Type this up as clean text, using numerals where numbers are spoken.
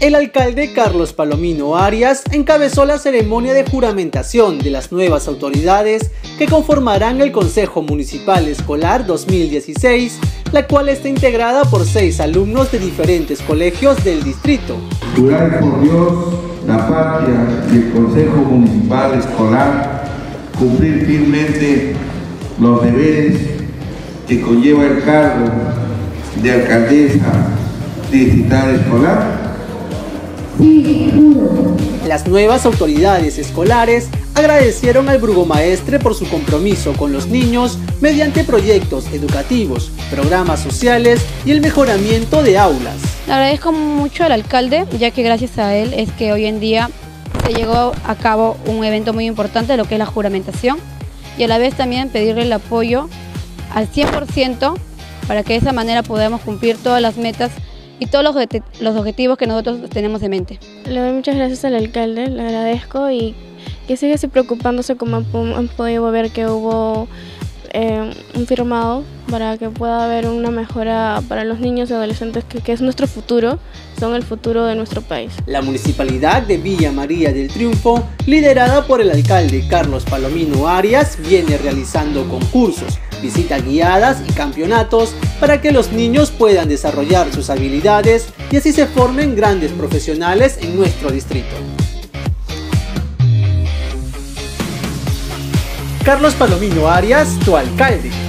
El alcalde Carlos Palomino Arias encabezó la ceremonia de juramentación de las nuevas autoridades que conformarán el Consejo Municipal Escolar 2016, la cual está integrada por 6 alumnos de diferentes colegios del distrito. Jurar por Dios, la patria y el Consejo Municipal Escolar, cumplir firmemente los deberes que conlleva el cargo de alcaldesa distrital escolar. Las nuevas autoridades escolares agradecieron al burgomaestre por su compromiso con los niños mediante proyectos educativos, programas sociales y el mejoramiento de aulas. Le agradezco mucho al alcalde, ya que gracias a él es que hoy en día se llegó a cabo un evento muy importante, lo que es la juramentación, y a la vez también pedirle el apoyo al 100% para que de esa manera podamos cumplir todas las metas y todos los objetivos que nosotros tenemos en mente. Le doy muchas gracias al alcalde, le agradezco y que siga preocupándose, como han podido ver que hubo un firmado para que pueda haber una mejora para los niños y adolescentes que es nuestro futuro, son el futuro de nuestro país. La Municipalidad de Villa María del Triunfo, liderada por el alcalde Carlos Palomino Arias, viene realizando concursos, visitas guiadas y campeonatos para que los niños puedan desarrollar sus habilidades y así se formen grandes profesionales en nuestro distrito. Carlos Palomino Arias, tu alcalde.